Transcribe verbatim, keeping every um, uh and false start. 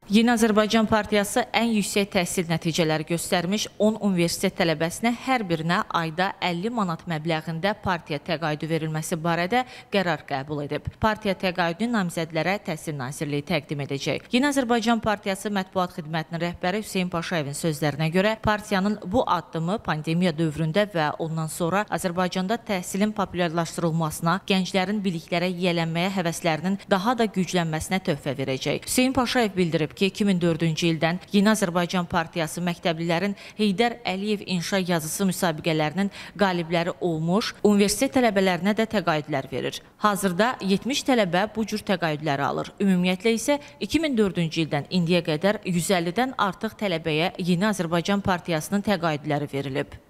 Yeni Azərbaycan Partiyası ən yüksək təhsil nəticələri göstərmiş on universitet tələbəsinə hər birinə ayda əlli manat məbləğində partiya təqaüdü verilməsi barədə qərar qəbul edib. Partiya təqaüdünü namizədlərə Təhsil Nazirliyi təqdim edəcək. Yeni Azərbaycan Partiyası mətbuat xidmətinin rəhbəri Hüseyn Paşayevin sözlərinə görə partiyanın bu addımı pandemiya dövründə və ondan sonra Azərbaycanda təhsilin populyarlaşdırılmasına, gənclərin biliklərə yiyələnməyə həvəslərinin daha da güclənməsinə töhfə verəcək. Hüseyn Paşayev bildirib ki, iki min dördüncü ildən Yeni Azərbaycan Partiyası məktəblilərin Heydər Əliyev inşa yazısı müsabiqələrinin qalibləri olmuş, universitet tələbələrinə də təqaüdlər verir. Hazırda yetmiş tələbə bu cür təqaüdləri alır. Ümumiyyətlə isə iki min dördüncü ildən indiyə qədər yüz əllidən artıq tələbəyə Yeni Azərbaycan Partiyasının təqaüdləri verilib.